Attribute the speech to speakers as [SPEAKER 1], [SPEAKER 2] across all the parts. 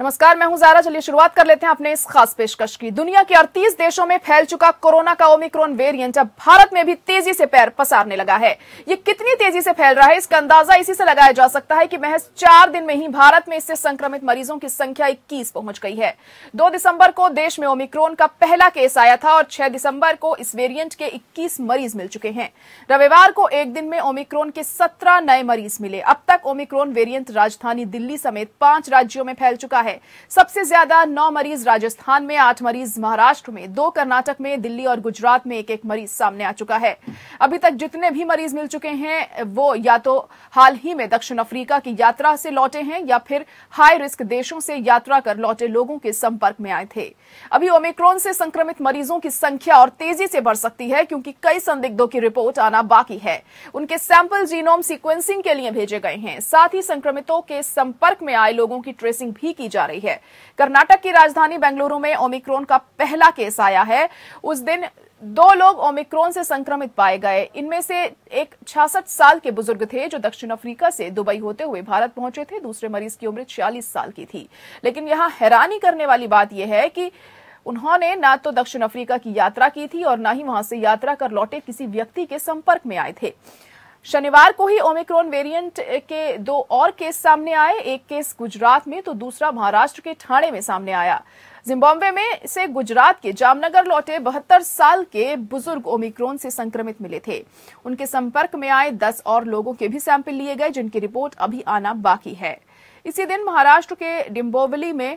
[SPEAKER 1] नमस्कार, मैं हूं ज़ारा। चलिए शुरुआत कर लेते हैं अपने इस खास पेशकश की। दुनिया के 38 देशों में फैल चुका कोरोना का ओमिक्रॉन वेरिएंट अब भारत में भी तेजी से पैर पसारने लगा है। ये कितनी तेजी से फैल रहा है, इसका अंदाजा इसी से लगाया जा सकता है कि महज 4 दिन में ही भारत में इससे संक्रमित मरीजों की संख्या 21 पहुंच गई है। 2 दिसंबर को देश में ओमिक्रॉन का पहला केस आया था और 6 दिसंबर को इस वेरिएंट के 21 मरीज मिल चुके हैं। रविवार को एक दिन में ओमिक्रॉन के 17 नए मरीज मिले। अब तक ओमिक्रॉन वेरिएंट राजधानी दिल्ली समेत 5 राज्यों में फैल चुका है। सबसे ज्यादा 9 मरीज राजस्थान में, 8 मरीज महाराष्ट्र में, 2 कर्नाटक में, दिल्ली और गुजरात में एक मरीज सामने आ चुका है। अभी तक जितने भी मरीज मिल चुके हैं वो या तो हाल ही में दक्षिण अफ्रीका की यात्रा से लौटे हैं या फिर हाई रिस्क देशों से यात्रा कर लौटे लोगों के संपर्क में आए थे। अभी ओमिक्रॉन से संक्रमित मरीजों की संख्या और तेजी से बढ़ सकती है क्योंकि कई संदिग्धों की रिपोर्ट आना बाकी है। उनके सैंपल जीनोम सीक्वेंसिंग के लिए भेजे गए हैं। साथ ही संक्रमितों के संपर्क में आए लोगों की ट्रेसिंग भी की जा रही है। कर्नाटक की राजधानी बेंगलुरु में ओमिक्रॉन का पहला केस आया है। उस दिन 2 लोग ओमिक्रॉन से संक्रमित पाए गए। इनमें से एक 66 साल के बुजुर्ग थे जो दक्षिण अफ्रीका से दुबई होते हुए भारत पहुंचे थे। दूसरे मरीज की उम्र 46 साल की थी। लेकिन यहां हैरानी करने वाली बात यह है कि उन्होंने ना तो दक्षिण अफ्रीका की यात्रा की थी और ना ही वहां से यात्रा कर लौटे किसी व्यक्ति के संपर्क में आए थे। शनिवार को ही ओमिक्रॉन वेरिएंट के 2 और केस सामने आए। एक केस गुजरात में तो दूसरा महाराष्ट्र के ठाणे में सामने आया। जिम्बाब्वे में से गुजरात के जामनगर लौटे 72 साल के बुजुर्ग ओमिक्रॉन से संक्रमित मिले थे। उनके संपर्क में आए 10 और लोगों के भी सैंपल लिए गए जिनकी रिपोर्ट अभी आना बाकी है। इसी दिन महाराष्ट्र के डिम्बोवली में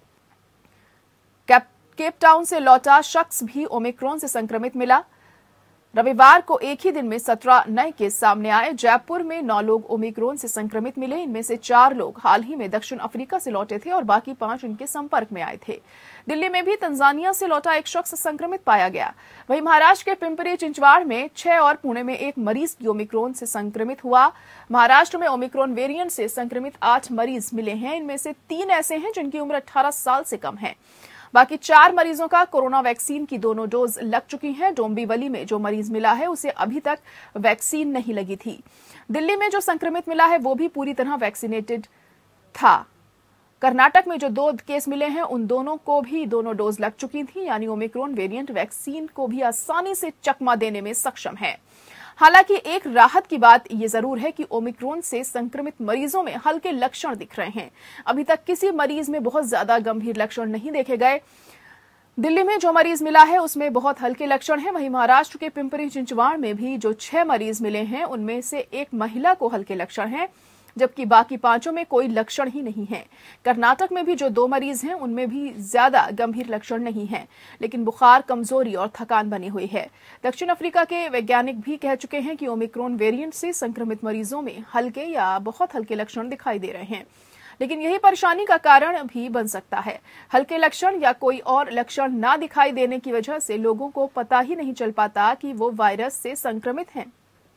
[SPEAKER 1] केप टाउन से लौटा शख्स भी ओमिक्रॉन से संक्रमित मिला। रविवार को एक ही दिन में 17 नए केस सामने आए। जयपुर में 9 लोग ओमिक्रॉन से संक्रमित मिले। इनमें से 4 लोग हाल ही में दक्षिण अफ्रीका से लौटे थे और बाकी 5 उनके संपर्क में आए थे। दिल्ली में भी तंजानिया से लौटा एक शख्स संक्रमित पाया गया। वहीं महाराष्ट्र के पिंपरी चिंचवाड़ में 6 और पुणे में 1 मरीज की ओमिक्रॉन से संक्रमित हुआ। महाराष्ट्र में ओमिक्रॉन वेरिएंट से संक्रमित 8 मरीज मिले हैं। इनमें से 3 ऐसे हैं जिनकी उम्र 18 साल से कम है। बाकी 4 मरीजों का कोरोना वैक्सीन की दोनों डोज लग चुकी हैं। डोंबिवली में जो मरीज मिला है उसे अभी तक वैक्सीन नहीं लगी थी। दिल्ली में जो संक्रमित मिला है वो भी पूरी तरह वैक्सीनेटेड था। कर्नाटक में जो 2 केस मिले हैं उन दोनों को भी दोनों डोज लग चुकी थी, यानी ओमिक्रॉन वेरिएंट वैक्सीन को भी आसानी से चकमा देने में सक्षम है। हालांकि एक राहत की बात यह जरूर है कि ओमिक्रॉन से संक्रमित मरीजों में हल्के लक्षण दिख रहे हैं। अभी तक किसी मरीज में बहुत ज्यादा गंभीर लक्षण नहीं देखे गए। दिल्ली में जो मरीज मिला है उसमें बहुत हल्के लक्षण हैं। वहीं महाराष्ट्र के पिंपरी चिंचवाड़ में भी जो 6 मरीज मिले हैं उनमें से एक महिला को हल्के लक्षण हैं, जबकि बाकी 5 में कोई लक्षण ही नहीं है। कर्नाटक में भी जो 2 मरीज हैं उनमें भी ज्यादा गंभीर लक्षण नहीं है, लेकिन बुखार, कमजोरी और थकान बनी हुई है। दक्षिण अफ्रीका के वैज्ञानिक भी कह चुके हैं कि ओमिक्रॉन वेरिएंट से संक्रमित मरीजों में हल्के या बहुत हल्के लक्षण दिखाई दे रहे हैं, लेकिन यही परेशानी का कारण भी बन सकता है। हल्के लक्षण या कोई और लक्षण ना दिखाई देने की वजह से लोगों को पता ही नहीं चल पाता कि वो वायरस से संक्रमित हैं।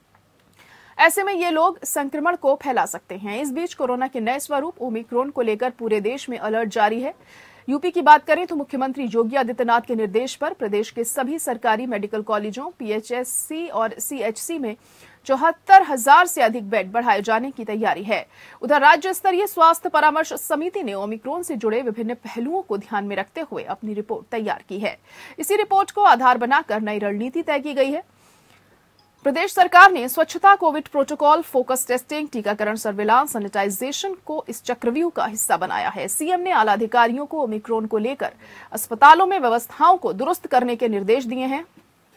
[SPEAKER 1] ऐसे में ये लोग संक्रमण को फैला सकते हैं। इस बीच कोरोना के नए स्वरूप ओमिक्रॉन को लेकर पूरे देश में अलर्ट जारी है। यूपी की बात करें तो मुख्यमंत्री योगी आदित्यनाथ के निर्देश पर प्रदेश के सभी सरकारी मेडिकल कॉलेजों, पीएचसी और सीएचसी में 74,000 से अधिक बेड बढ़ाए जाने की तैयारी है। उधर राज्य स्तरीय स्वास्थ्य परामर्श समिति ने ओमिक्रॉन से जुड़े विभिन्न पहलुओं को ध्यान में रखते हुए अपनी रिपोर्ट तैयार की है। इसी रिपोर्ट को आधार बनाकर नई रणनीति तय की गई है। प्रदेश सरकार ने स्वच्छता, कोविड प्रोटोकॉल, फोकस टेस्टिंग, टीकाकरण, सर्विलांस, सैनिटाइजेशन को इस चक्रव्यूह का हिस्सा बनाया है। सीएम ने आला अधिकारियों को ओमिक्रॉन को लेकर अस्पतालों में व्यवस्थाओं को दुरुस्त करने के निर्देश दिए हैं।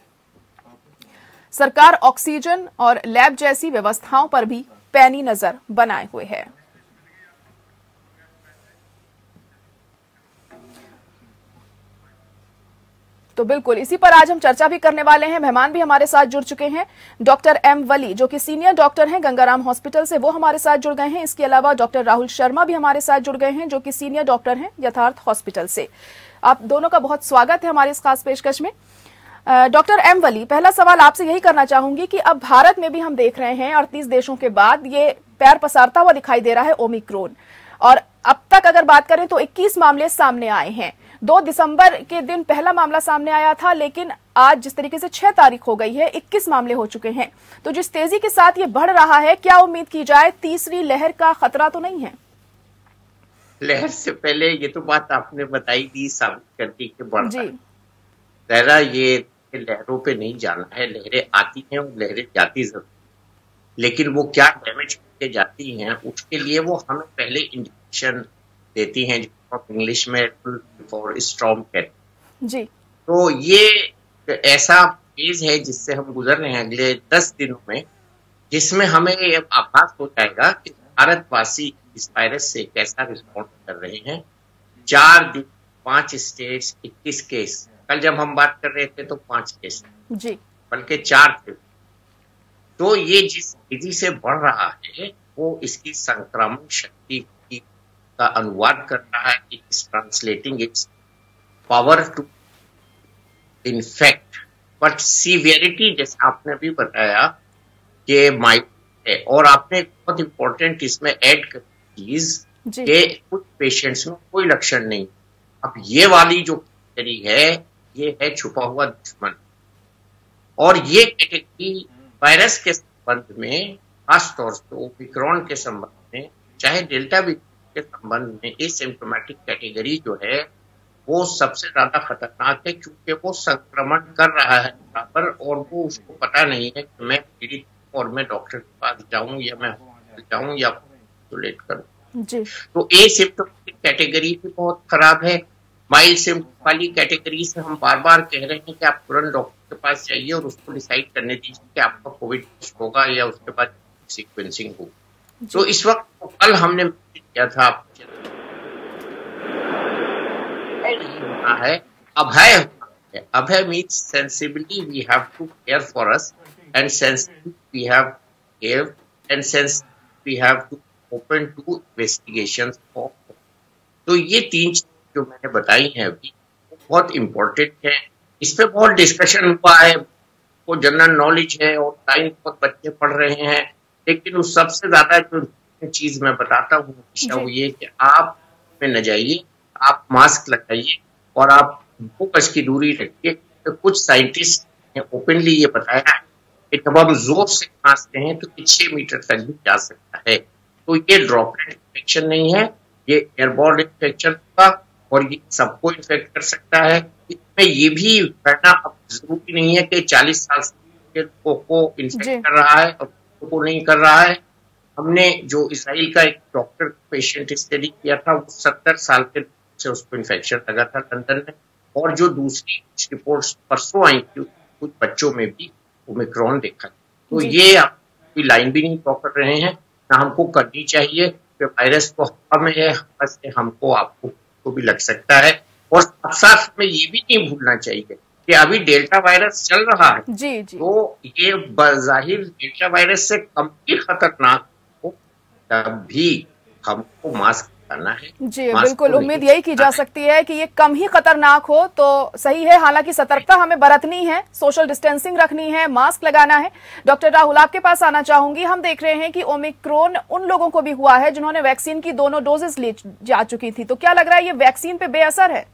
[SPEAKER 1] सरकार ऑक्सीजन और लैब जैसी व्यवस्थाओं पर भी पैनी नजर बनाए हुए है। तो बिल्कुल इसी पर आज हम चर्चा भी करने वाले हैं। मेहमान भी हमारे साथ जुड़ चुके हैं। डॉक्टर एम वली जो कि सीनियर डॉक्टर हैं गंगाराम हॉस्पिटल से, वो हमारे साथ जुड़ गए हैं। इसके अलावा डॉक्टर राहुल शर्मा भी हमारे साथ जुड़ गए हैं जो कि सीनियर डॉक्टर हैं यथार्थ हॉस्पिटल से। आप दोनों का बहुत स्वागत है हमारे इस खास पेशकश में। डॉक्टर एम वली, पहला सवाल आपसे यही करना चाहूंगी कि अब भारत में भी हम देख रहे हैं 38 देशों के बाद ये पैर पसारता हुआ दिखाई दे रहा है ओमिक्रॉन, और अब तक अगर बात करें तो 21 मामले सामने आए हैं। 2 दिसंबर के दिन पहला मामला सामने आया था, लेकिन आज जिस तरीके से 6 तारीख हो गई है 21 मामले हो चुके हैं। तो जिस तेजी के साथ ये बढ़ रहा है, क्या उम्मीद की जाए तीसरी लहर का खतरा तो नहीं है?
[SPEAKER 2] लहर से पहले ये तो बात आपने बताई दी, साबित कर दी कि बढ़ रहा
[SPEAKER 1] जी।
[SPEAKER 2] है। जरा ये लहरों पे नहीं जाना है, लहरें आती हैं और लहरें जाती जरूर, लेकिन वो क्या डैमेज करके जाती हैं उसके लिए वो हमें पहले इंडिकेशन देती हैं, जिसको हम इंग्लिश में फॉर स्टॉर्म कहते हैं।
[SPEAKER 1] जी।
[SPEAKER 2] तो ये ऐसा फेज है जिससे हम गुजर रहे हैं अगले 10 दिनों में, जिसमें हमें ये आभास हो जाएगा कि भारतवासी इस वायरस से कैसा रिस्पॉन्ड कर रहे हैं। 4 दिन, 5 स्टेट्स, 21 केस। कल जब हम बात कर रहे थे तो 5 केस,
[SPEAKER 1] जी।
[SPEAKER 2] बल्कि 4 थे। तो ये जिस तेजी से बढ़ रहा है वो इसकी संक्रामक शक्ति का अनुवाद कर रहा है। It is translating its power to infect, but severity जैसा आपने भी बताया कि माइल्ड है। और आपने एक बहुत इंपॉर्टेंट इसमें ऐड कर चीज कि कुछ पेशेंट्स में कोई लक्षण नहीं। अब ये वाली जो कैटेगरी है ये है छुपा हुआ दुश्मन, और ये कैटेगरी वायरस के संबंध में, खासतौर से ओमिक्रॉन के संबंध में, चाहे डेल्टा के संबंध में, एसिम्प्टोमेटिक कैटेगरी जो है वो सबसे ज्यादा खतरनाक है, क्योंकि वो संक्रमण कर रहा है बराबर, और वो उसको पता नहीं है कि मैं पीड़ित और मैं डॉक्टर के पास जाऊं या मैं जाऊं या आइसोलेट करूं। तो एसिम्प्टोमेटिक कैटेगरी भी बहुत खराब है। माइल्ड सिम्टम वाली कैटेगरी से हम बार बार कह रहे हैं कि आप तुरंत डॉक्टर के पास जाइए और उसको डिसाइड करने दीजिए कि आपका कोविड टेस्ट होगा या उसके बाद सीक्वेंसिंग होगी। तो इस वक्त तो कल हमने किया था आपको नहीं होना है, अभय होना है। अभय means sensibly we have to care for us, and sensibly we have care, and sensibly we have to open to investigations of. तो ये 3 चीजें जो मैंने बताई हैं अभी बहुत इम्पोर्टेंट है। इस पे बहुत डिस्कशन हुआ है, वो जनरल नॉलेज है और टाइम बहुत बच्चे पढ़ रहे हैं, लेकिन उस सबसे ज्यादा जो चीज मैं बताता हूँ वो ये कि आप में न जाइए, आप मास्क लगाइए और आप 2 गज की दूरी रखिए। तो कुछ साइंटिस्ट ने ओपनली ये बताया है कि जब हम जोर से खांसते हैं तो 6 मीटर तक भी जा सकता है। तो ये ड्रॉपलेट इन्फेक्शन नहीं है, ये एयरबॉर्न इन्फेक्शन होगा और ये सबको इन्फेक्ट कर सकता है। इसमें ये भी करना अब जरूरी नहीं है कि 40 साल के लोगों को इन्फेक्ट कर रहा है और को नहीं कर रहा है। हमने जो इसराइल का एक डॉक्टर पेशेंट स्टडी किया था, वो 70 साल के से उसको इन्फेक्शन लगा था लंदन में, और जो दूसरी रिपोर्ट्स परसों आई थी कुछ बच्चों में भी ओमिक्रॉन देखा। तो ये आप कोई लाइन भी नहीं पकड़ रहे हैं, ना हमको करनी चाहिए कि वायरस तो हवा में है, हवा से हमको आपको को भी लग सकता है। और साथ साथ में ये भी नहीं भूलना चाहिए कि अभी डेल्टा वायरस चल रहा है।
[SPEAKER 1] जी।
[SPEAKER 2] तो ये बज़ाहिर डेल्टा वायरस से कम ही खतरनाक हो, तब भी हमको मास्क करना है।
[SPEAKER 1] जी बिल्कुल, उम्मीद यही की जा सकती है कि ये कम ही खतरनाक हो तो सही है। हालांकि सतर्कता हमें बरतनी है, सोशल डिस्टेंसिंग रखनी है, मास्क लगाना है। डॉक्टर राहुल, आपके पास आना चाहूंगी। हम देख रहे हैं कि ओमिक्रॉन उन लोगों को भी हुआ है जिन्होंने वैक्सीन की 2 डोजेस ले जा चुकी थी, तो क्या लग रहा है ये वैक्सीन पे बेअसर है?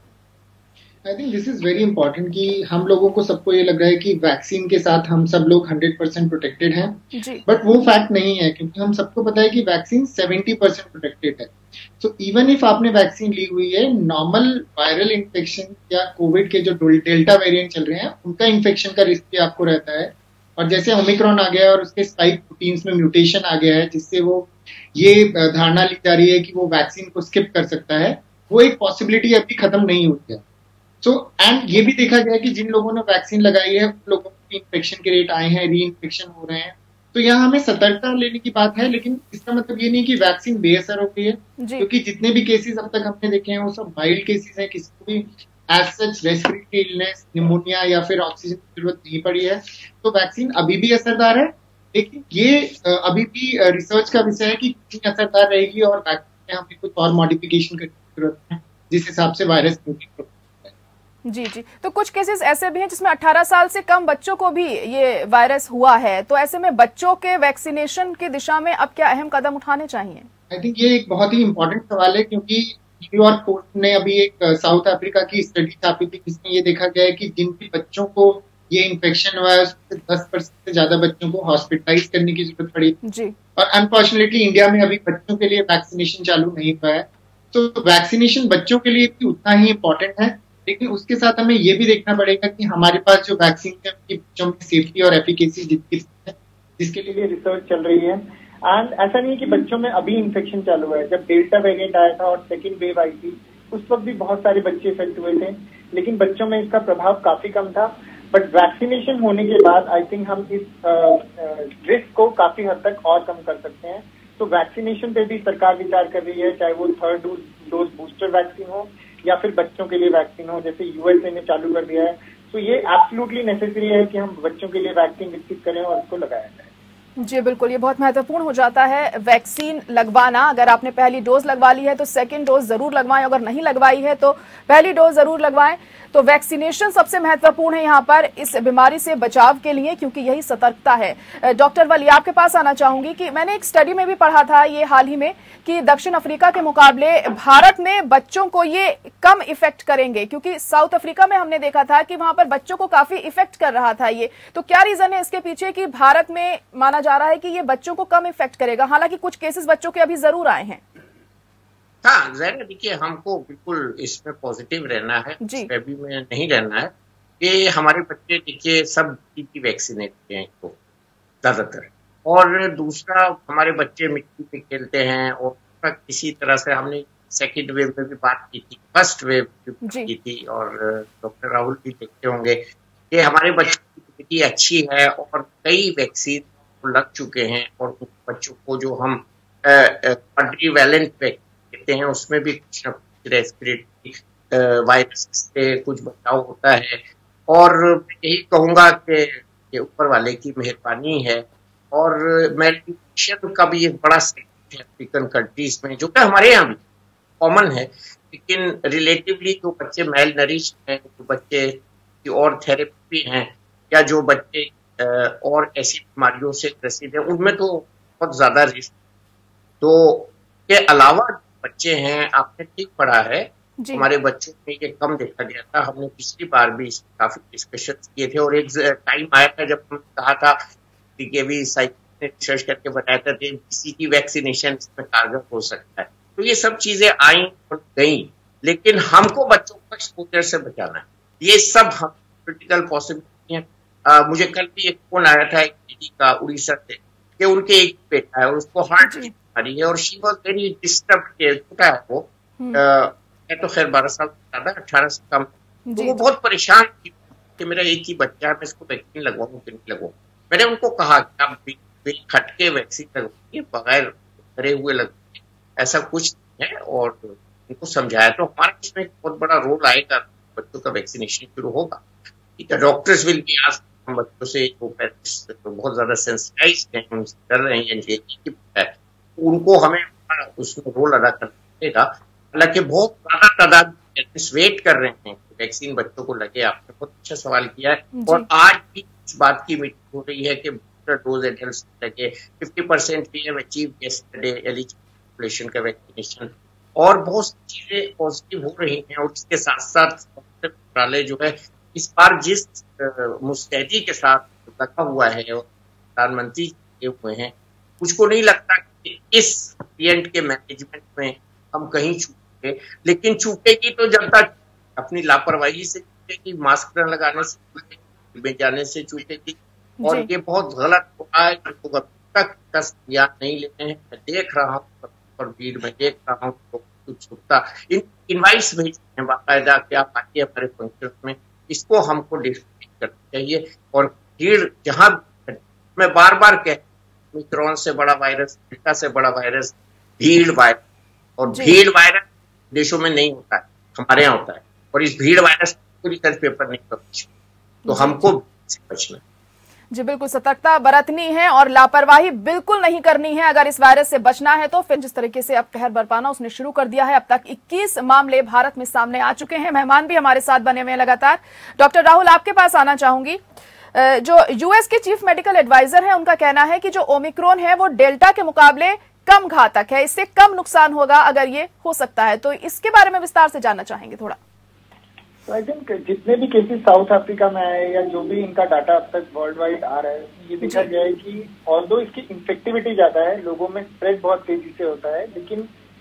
[SPEAKER 3] I think this is very important कि हम लोगों को सबको ये लग रहा है कि वैक्सीन के साथ हम सब लोग 100% प्रोटेक्टेड हैं, बट वो फैक्ट नहीं है, क्योंकि हम सबको पता है कि वैक्सीन 70% प्रोटेक्टेड है। सो इवन इफ आपने वैक्सीन ली हुई है, नॉर्मल वायरल इन्फेक्शन या कोविड के जो डेल्टा वेरिएंट चल रहे हैं उनका इन्फेक्शन का रिस्क भी आपको रहता है। और जैसे ओमिक्रॉन आ गया और उसके स्पाइक प्रोटीन्स में म्यूटेशन आ गया है, जिससे वो ये धारणा ली जा रही है कि वो वैक्सीन को स्किप कर सकता है, वो एक पॉसिबिलिटी अभी खत्म नहीं हुई है। सो एंड ये भी देखा गया कि जिन लोगों ने वैक्सीन लगाई है उन लोगों की इन्फेक्शन के रेट आए हैं, री इन्फेक्शन हो रहे हैं। तो यहाँ हमें सतर्कता लेने की बात है, लेकिन इसका मतलब ये नहीं कि वैक्सीन बेअसर हो गई है, क्योंकि जितने भी केसेस अब तक हमने देखे हैं वो सब माइल्ड केसेस हैं, किसी को भी as such respiratory illness, pneumonia या फिर ऑक्सीजन की जरूरत नहीं पड़ी है। तो वैक्सीन अभी भी असरदार है, लेकिन ये अभी भी रिसर्च का विषय है कि कितनी असरदार रहेगी और वैक्सीन में हमें कुछ और मॉडिफिकेशन करने की जरूरत है जिस हिसाब से वायरस म्यूटेट।
[SPEAKER 1] जी। तो कुछ केसेस ऐसे भी हैं जिसमें 18 साल से कम बच्चों को भी ये वायरस हुआ है, तो ऐसे में बच्चों के वैक्सीनेशन की दिशा में अब क्या अहम कदम उठाने चाहिए?
[SPEAKER 3] आई थिंक ये एक बहुत ही इंपॉर्टेंट सवाल है, क्योंकि न्यूयॉर्क पोस्ट ने अभी एक साउथ अफ्रीका की स्टडी छापी थी जिसमें ये देखा गया है कि जिन भी बच्चों को ये इन्फेक्शन हुआ है उसमें 10% से ज्यादा बच्चों को हॉस्पिटलाइज करने की जरूरत पड़ी। और अनफॉर्चुनेटली इंडिया में अभी बच्चों के लिए वैक्सीनेशन चालू नहीं हुआ है। तो वैक्सीनेशन बच्चों के लिए भी उतना ही इम्पोर्टेंट है, लेकिन उसके साथ हमें ये भी देखना पड़ेगा कि हमारे पास जो वैक्सीन है उनकी बच्चों में सेफ्टी और एफिकेसी जितनी है, जिसके लिए रिसर्च चल रही है। एंड ऐसा नहीं है कि बच्चों में अभी इन्फेक्शन चालू है, जब डेल्टा वेरिएंट आया था और सेकेंड वेव आई थी उस वक्त भी बहुत सारे बच्चे इफेक्ट हुए थे, लेकिन बच्चों में इसका प्रभाव काफी कम था। बट वैक्सीनेशन होने के बाद आई थिंक हम इस रिस्क को काफी हद तक और कम कर सकते हैं। तो वैक्सीनेशन पे भी सरकार विचार कर रही है, चाहे वो थर्ड डोज बूस्टर वैक्सीन हो या फिर बच्चों के लिए वैक्सीन हो, जैसे यूएसए ने चालू कर दिया है। तो ये एब्सोल्युटली नेसेसरी है कि हम बच्चों के लिए वैक्सीन विकसित करें और उसको लगाया जाए।
[SPEAKER 1] जी बिल्कुल, ये बहुत महत्वपूर्ण हो जाता है वैक्सीन लगवाना। अगर आपने पहली डोज लगवा ली है तो सेकंड डोज जरूर लगवाएं, अगर नहीं लगवाई है तो पहली डोज जरूर लगवाएं। तो वैक्सीनेशन सबसे महत्वपूर्ण है यहाँ पर इस बीमारी से बचाव के लिए, क्योंकि यही सतर्कता है। डॉक्टर वली, आपके पास आना चाहूंगी कि मैंने एक स्टडी में भी पढ़ा था ये हाल ही में कि दक्षिण अफ्रीका के मुकाबले भारत में बच्चों को ये कम इफेक्ट करेंगे, क्योंकि साउथ अफ्रीका में हमने देखा था कि वहां पर बच्चों को काफी इफेक्ट कर रहा था ये। तो क्या रीजन है इसके पीछे कि भारत में माना जा रहा है कि ये बच्चों को कम इफेक्ट करेगा, हालांकि कुछ केसेस बच्चों के अभी जरूर आए हैं?
[SPEAKER 2] हाँ, जरा देखिए, हमको बिल्कुल इसमें पॉजिटिव रहना है, भी में नहीं रहना है कि हमारे बच्चे देखिए सब की वैक्सीनेट हैं तो ज्यादातर, और दूसरा हमारे बच्चे मिट्टी पे खेलते हैं, और किसी तरह से हमने सेकंड वेव में भी बात की थी, फर्स्ट वेव की थी, और डॉक्टर राहुल भी देखते होंगे कि हमारे बच्चों की इम्यूनिटी अच्छी है और कई वैक्सीन लग चुके हैं, और बच्चों को जो हम क्वाड्रीवैलेंट वैक्सीन कहते हैं उसमें भी कुछ न कुछ रेस्पिरेटरी वायरस से कुछ बचाव होता है। और मैं यही कहूंगा कि ऊपर वाले की मेहरबानी है, और मेडिकेशन का भी एक बड़ा सेक्टर है अफ्रीकन कंट्रीज में, जो कि हमारे यहाँ भी कॉमन है, लेकिन रिलेटिवली जो बच्चे मेल नरिश हैं, जो बच्चे की और थेरेपी हैं, या जो बच्चे और ऐसी बीमारियों से ग्रसित हैं, उनमें तो बहुत ज्यादा रिस्क। तो के अलावा बच्चे हैं, आपने ठीक पढ़ा है, हमारे बच्चों में ये कम देखा गया था। हमने पिछली बार भी काफी डिस्कशन किए थे, और एक टाइम आया था जब हमने कहा था कि भी साइंटिस्ट ने रिसर्च करके बताया था कि किसी की वैक्सीनेशन इसमें कारगर हो सकता है। तो ये सब चीजें आई और गई, लेकिन हमको बच्चों को एक्सपोजर से बचाना है। ये सब हम क्रिटिकल पॉसिबिलिटी है। मुझे कल भी एक फोन आया था एक लड़की का उड़ीसा से कि उनके एक बेटा है और उसको हार्ट की बीमारी है, और शी वॉज वेरी डिस्टर्ब, छोटा है वो, तो खैर 12 साल ज्यादा, 18 से कम। तो वो बहुत परेशान थी कि मेरा एक ही बच्चा है, मैं इसको वैक्सीन लगवाऊं कि नहीं लगवाऊं। मैंने उनको कहा कि आप बिल खट के वैक्सीन लगवाइए, बगैर डरे हुए लगवाइए, ऐसा कुछ नहीं है, और उनको समझाया। तो हमारा इसमें बहुत बड़ा रोल आएगा, बच्चों का वैक्सीनेशन शुरू होगा। ठीक है, डॉक्टर्स विल बी आस्क्ड, हम बच्चों से जो पेरेंट्स तो बहुत ज्यादा सेंसिटाइज्ड हैं, उनसे कर रहे हैं, उनको हमें उसमें रोल अदा करना पड़ेगा। हालांकि बहुत ज्यादा तादाद वेट कर रहे हैं वैक्सीन बच्चों को लगे। आपने बहुत अच्छा सवाल किया है, और आज भी इस बात की मीटिंग हो रही है कि बूस्टर डोज एडल्ट्स लगे। 50% we have achieved yesterday eligible population का वैक्सीनेशन, और बहुत चीजें पॉजिटिव हो रही हैं। और इसके साथ साथ मंत्रालय जो है इस बार जिस मुस्तैदी के साथ लगा हुआ है और प्रधानमंत्री हुए हैं, मुझको नहीं लगता कि इस वेरिएंट के मैनेजमेंट में हम कहीं चूके, लेकिन चूकेगी तो जब तक अपनी लापरवाही से चूकेगी, मास्क न लगाने से चूकेगी, जाने से चूकेगी, और ये बहुत गलत हो रहा है। तो अब तक दस याद नहीं लेते हैं। मैं देख रहा हूँ और भीड़ में देख रहा हूँ तो कुछ छुपता इनवाइट्स भेजते हैं बाकायदा कि आप आइए हमारे फंक्शन में। इसको हमको डिस्कस करना चाहिए, और भीड़ जहां मैं बार बार कहता हूं, ओमिक्रॉन से बड़ा वायरस, डेल्टा से बड़ा वायरस भीड़ वायरस, और भीड़ वायरस देशों में नहीं होता है, हमारे यहाँ होता है, और इस भीड़ वायरस को रिसर्च पेपर नहीं पब्लिश, तो हमको बचना।
[SPEAKER 1] जी बिल्कुल, सतर्कता बरतनी है और लापरवाही बिल्कुल नहीं करनी है अगर इस वायरस से बचना है तो। फिर जिस तरीके से अब कहर बरपाना उसने शुरू कर दिया है, अब तक 21 मामले भारत में सामने आ चुके हैं। मेहमान भी हमारे साथ बने हुए हैं लगातार। डॉक्टर राहुल, आपके पास आना चाहूंगी। जो यूएस के चीफ मेडिकल एडवाइजर हैं, उनका कहना है कि जो ओमिक्रॉन है वो डेल्टा के मुकाबले कम घातक है, इससे कम नुकसान होगा अगर ये हो सकता है। तो इसके बारे में विस्तार से जानना चाहेंगे थोड़ा।
[SPEAKER 4] तो आई थिंक जितने भी केसेस साउथ अफ्रीका में आए या जो भी इनका डाटा अब तक वर्ल्ड वाइड आ रहा है, ये देखा गया है कि ऑल्दो इसकी इन्फेक्टिविटी ज्यादा है, लोगों में स्प्रेड बहुत तेजी से होता है, लेकिन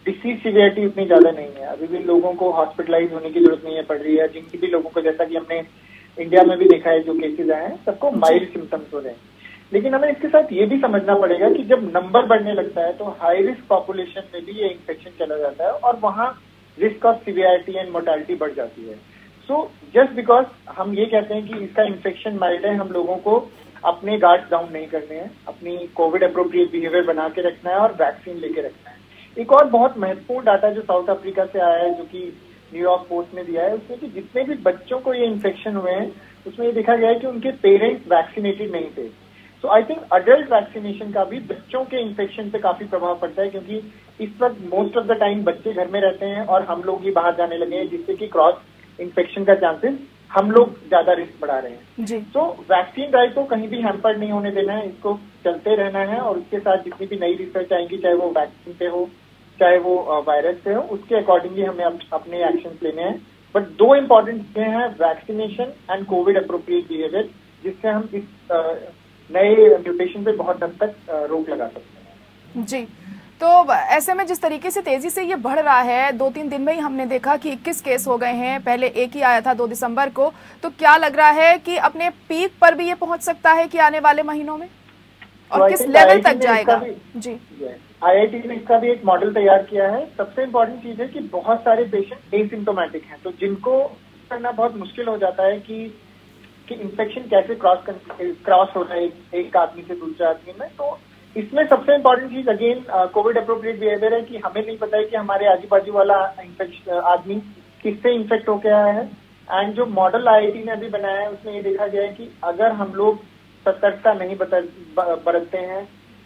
[SPEAKER 4] डिसीज सीवियरिटी उतनी ज्यादा नहीं है, अभी भी लोगों को हॉस्पिटलाइज होने की जरूरत नहीं है पड़ रही है। जिनकी भी लोगों को, जैसा कि हमने इंडिया में भी देखा है, जो केसेज आए हैं सबको माइल्ड सिम्टम्स हो रहे हैं। लेकिन हमें इसके साथ ये भी समझना पड़ेगा कि जब नंबर बढ़ने लगता है तो हाई रिस्क पॉपुलेशन में भी ये इन्फेक्शन चला जाता है और वहाँ risk of severity and mortality बढ़ जाती है। सो जस्ट बिकॉज हम ये कहते हैं कि इसका इन्फेक्शन माइल्ड है, हम लोगों को अपने गार्ड्स डाउन नहीं करने हैं, अपनी कोविड अप्रोप्रिएट बिहेवियर बना के रखना है और वैक्सीन लेके रखना है। एक और बहुत महत्वपूर्ण डाटा जो साउथ अफ्रीका से आया है, जो कि न्यूयॉर्क पोस्ट ने दिया है, उसमें कि जितने भी बच्चों को ये इन्फेक्शन हुए हैं उसमें ये देखा गया है कि उनके पेरेंट्स वैक्सीनेटेड नहीं थे। So I think adult vaccination का भी बच्चों के इन्फेक्शन पे काफी प्रभाव पड़ता है, क्योंकि इस वक्त मोस्ट ऑफ द टाइम बच्चे घर में रहते हैं और हम लोग ही बाहर जाने लगे हैं, जिससे कि क्रॉस इन्फेक्शन का चांसेस हम लोग ज्यादा रिस्क बढ़ा रहे हैं। तो वैक्सीन ड्राइव को कहीं भी हैम्पर नहीं होने देना है, इसको चलते रहना है और उसके साथ जितनी भी नई रिसर्च आएंगी, चाहे वो वैक्सीन पे हो चाहे वो वायरस पे हो, उसके अकॉर्डिंगली हमें अपने एक्शन लेने हैं। बट दो इंपॉर्टेंट चीजें हैं, vaccination and Covid appropriate behaviour, जिससे हम इस नए म्यूटेशन पे बहुत हद तक रोक लगा सकते हैं।
[SPEAKER 1] जी, तो ऐसे में जिस तरीके से तेजी से ये बढ़ रहा है, 2-3 दिन में ही हमने देखा कि 21 केस हो गए हैं, पहले एक ही आया था 2 दिसंबर को, तो क्या लग रहा है कि अपने पीक पर भी ये पहुंच सकता है कि आने वाले महीनों में, और किस लेवल तक जाएगा? जी,
[SPEAKER 4] आईआईटी ने इसका भी एक मॉडल तैयार किया है। सबसे इम्पोर्टेंट चीज है कि बहुत सारे पेशेंट एसिम्टोमेटिक हैं, तो जिनको करना बहुत मुश्किल हो जाता है कि इन्फेक्शन कैसे क्रॉस हो रहा है एक आदमी से दूसरे आदमी में। तो इसमें सबसे इम्पोर्टेंट चीज अगेन कोविड अप्रोप्रिएट बिहेवियर है कि हमें नहीं पता है कि हमारे आजू बाजू वाला आदमी किससे इन्फेक्ट होके आया है। एंड जो मॉडल आईआईटी ने अभी बनाया है उसमें ये देखा गया है कि अगर हम लोग सतर्कता नहीं बरतते हैं,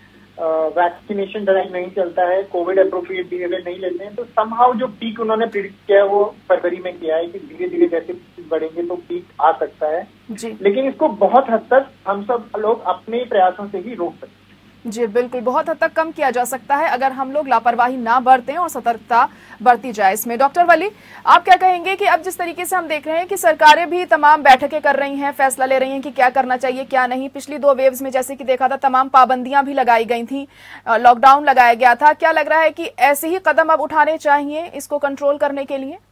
[SPEAKER 4] वैक्सीनेशन ड्राइव नहीं चलता है, कोविड अप्रोप्रिएट बिहेवियर नहीं लेते हैं, तो समहाउ जो पीक उन्होंने प्रिडिक्ट किया है वो फरवरी में किया है कि धीरे धीरे जैसे बढ़ेंगे तो पीक आ सकता है
[SPEAKER 1] जी।
[SPEAKER 4] लेकिन इसको बहुत हद तक हम सब लोग अपने प्रयासों से ही रोक सकते हैं।
[SPEAKER 1] जी बिल्कुल, बहुत हद तक कम किया जा सकता है अगर हम लोग लापरवाही ना बरतें और सतर्कता बरती जाए इसमें। डॉक्टर वली, आप क्या कहेंगे कि अब जिस तरीके से हम देख रहे हैं कि सरकारें भी तमाम बैठकें कर रही हैं, फैसला ले रही हैं कि क्या करना चाहिए क्या नहीं, पिछली 2 वेव्स में जैसे कि देखा था तमाम पाबंदियां भी लगाई गई थी, लॉकडाउन लगाया गया था, क्या लग रहा है कि ऐसे ही कदम अब उठाने चाहिए इसको कंट्रोल करने के लिए?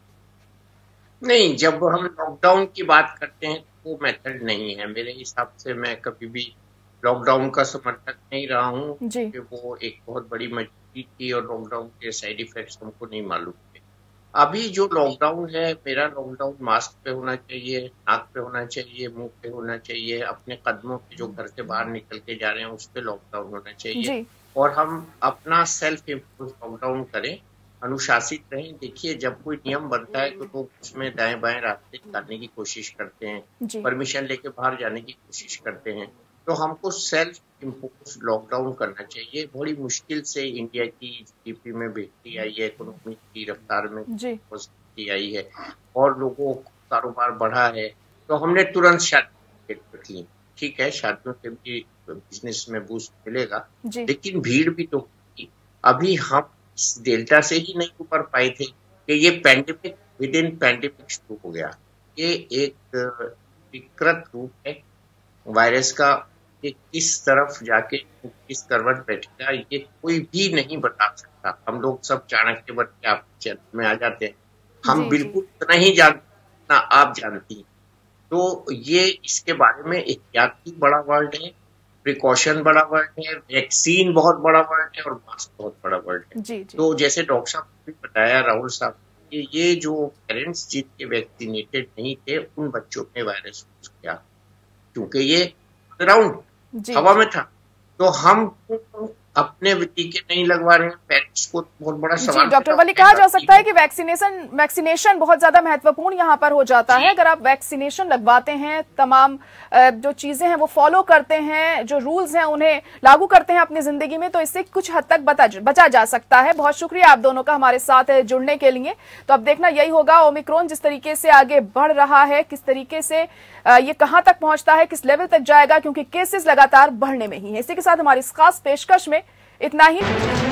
[SPEAKER 2] नहीं, जब हम लॉकडाउन की बात करते हैं वो मेथड नहीं है मेरे हिसाब से। मैं कभी भी लॉकडाउन का समर्थक नहीं रहा हूँ क्योंकि वो एक बहुत बड़ी मजबूरी थी और लॉकडाउन के साइड इफेक्ट्स हमको नहीं मालूम थे। अभी जो लॉकडाउन है, मेरा लॉकडाउन मास्क पे होना चाहिए, नाक पे होना चाहिए, मुंह पे होना चाहिए, अपने कदमों पे जो घर से बाहर निकल के जा रहे हैं उस पे लॉकडाउन होना चाहिए और हम अपना सेल्फ इम्पोज लॉकडाउन करें, अनुशासित रहें। देखिए, जब कोई नियम बनता है तो लोग उसमें दाएं बाएं रास्ते निकालने की कोशिश करते हैं, परमिशन लेके बाहर जाने की कोशिश करते हैं, तो हमको सेल्फ इम्पोज लॉकडाउन करना चाहिए। बड़ी मुश्किल से इंडिया की जीडीपी में बेहतरी आई है, इकोनॉमी की रफ्तार में बेहतरी आई है और लोगों को कारोबार बढ़ा है, तो हमने तुरंत शादी रखी। ठीक है, शादियों से भी बिजनेस में बूस्ट मिलेगा, लेकिन भीड़ भी तो होगी। अभी हम इस डेल्टा से ही नहीं उबर पाए थे कि ये पैंडेमिक विद इन पैंडेमिक शुरू हो गया। ये एक विकृत रूप है वायरस का, ये किस तरफ जाके किस करवट बैठेगा ये कोई भी नहीं बता सकता। हम लोग सब चाणक्य बन के आपके चैनल में आ जाते हैं, हम बिल्कुल इतना ही जानते ना आप जानती। तो ये इसके बारे में एहतियात भी बड़ा वर्ड है, प्रिकॉशन बड़ा वर्ड है, वैक्सीन बहुत बड़ा वर्ड है और मास्क बहुत बड़ा वर्ड है। तो जैसे डॉक्टर साहब ने बताया, राहुल साहब, ये जो पेरेंट्स जिनके वैक्सीनेटेड नहीं थे उन बच्चों में वायरस घुस गया क्योंकि ये ग्राउंड हवा में था। तो हम अपने टीके नहीं लगवा रहे हैं, पेरेंट्स को बहुत बड़ा सवाल।
[SPEAKER 1] डॉक्टर वली, कहा जा सकता है कि वैक्सीनेशन बहुत ज्यादा महत्वपूर्ण यहाँ पर हो जाता है। अगर आप वैक्सीनेशन लगवाते हैं, तमाम जो चीजें हैं वो फॉलो करते हैं, जो रूल्स हैं उन्हें लागू करते हैं अपनी जिंदगी में, तो इससे कुछ हद तक बचा जा सकता है। बहुत शुक्रिया आप दोनों का हमारे साथ जुड़ने के लिए। तो अब देखना यही होगा, ओमिक्रॉन जिस तरीके से आगे बढ़ रहा है, किस तरीके से ये कहां तक पहुंचता है, किस लेवल तक जाएगा, क्योंकि केसेस लगातार बढ़ने में ही है। इसी के साथ हमारी इस खास पेशकश में इतना ही।